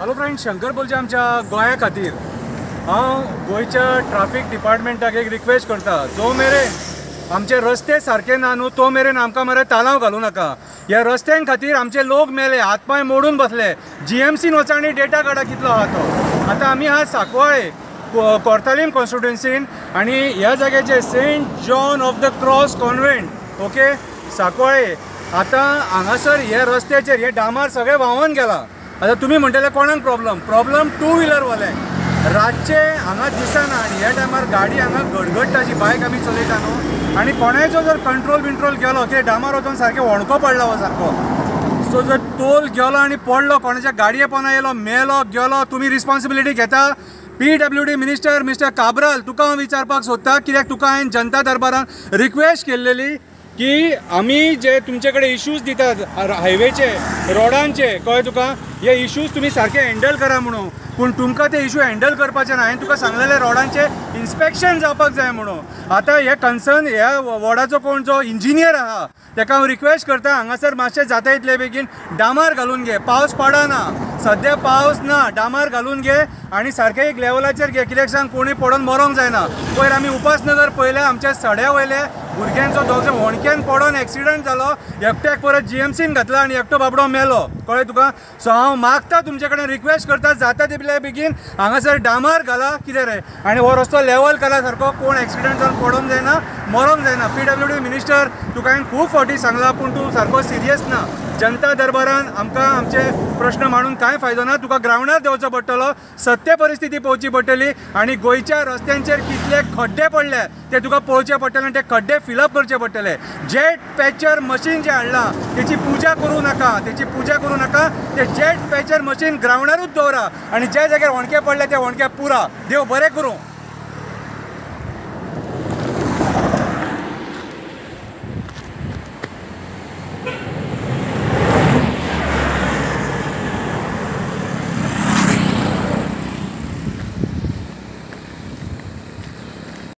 Hello friends, Shankar बोलचे आमच्या गोंया खातीर हांव गोंयच्या ट्राफिक डिपार्टमेंटाक एक रिक्वेस्ट करता, जो मेरेन आमचे रस्ते सारके ना न्हू तो मेरेन आमकां मरे तालांव घालूं नाका। ह्या रस्त्यां खातीर आमचे लोक मेले, हातपाय मोडून बसले। GMCन वचा आनी डेटा काडा कितलो आहा तो। आतां आमी आहा सांकवाळे कोर्तालीम कॉन्स्टिट्युएन्सीन आनी ह्या जाग्याचेर Saint John of the Cross convent, okay, Sancoale. आतां हांगासर हे रस्त्याचेर हे डांबर सगळे व्हांवून गेला। आता तुम्ही म्हणटले कोणाक प्रॉब्लम टू व्हिलर वाले रातचे हांगा दिसना आनी ह्या टायमार गाडी हांगा गडगडटा, जी बायक आमी चलयता न्हू, आनी कोणाचो जर कंट्रोल गेलो की डांबर वचून सारके वणको पडला हो सारको। सो जर तोल गेलो आनी पडलो, कोणाच्या गाडये पोंदा येयलो, मेलो गेलो, तुमी रिस्पॉन्सिबिलिटी घेता? PWD मिनिस्टर मिस्टर काब्राल, तुका हांव विचारपाक सोदता, कित्याक तुका हांवें जनता दरबारान रिक्वेस्ट केल्लेली की आमी जे तुमचे कडेन इश्यूज दितात हायवेचे रोडांचे, कळ्ळें तुका, हे इश्यूज तुम्ही सारके हँडल करा म्हणून। पूण तुमकां ते इश्यू हँडल करपाचे ना। हांवें तुका सांगलेले रोडांचे इन्स्पेक्शन जावपाक जाय म्हणून। आतां हे कन्सर्न ह्या वॉर्डाचो कोण जो इंजिनियर आहा ताका हांव रिक्वेस्ट करता, हांगासर मातशें जाता इतले बेगीन डांबर घालून घे। पावस पडना सद्या, पावस ना, डांबर घालून घे आनी सारके एक लेवलाचेर घे, कित्याक सांग कोणी पडून मरोंक जायना। पयर आमी उपासनगर पळयलें, आमच्या सड्या वयले भुरग्यांचो दोगांचो होणक्यान पडून एक्सिडंट जालो, एकट्याक परत GMCन घातला आनी एकटो बाबडो मेलो, कळ्ळें तुका। सो हांव मागता तुमचे कडेन रिक्वेस्ट करता, जाता तितले बेगीन हांगासर डांबर घाला, कितें रे, आनी हो रस्तो लेवल करा सारको, कोण एक्सिडंट जावन पडोंक जायना, मरोंक जायना। PWD मिनिस्टर, तुका हांवें खूब फावटी सांगलां पूण तूं सारको सिरियस ना। जनता दरबारान आमकां आमचे प्रश्न मांडून कांय फायदो ना, तुका ग्रावंडार देंवचो पडटलो, सत्य परिस्थिती पळोवची पडटली आनी गोंयच्या रस्त्यांचेर कितले खड्डे पडले ते तुका पळोवचे पडटले आनी ते खड्डे फिलअप करचे पडटले। जेट पॅचर मशीन जे हाडलां तेची पुजा करूं नाका, ते जेट पॅचर मशीन ग्रावंडारूच दवरा आनी ज्या जाग्यार होणके पडले ते होणके पुरा। देव बरें करूं।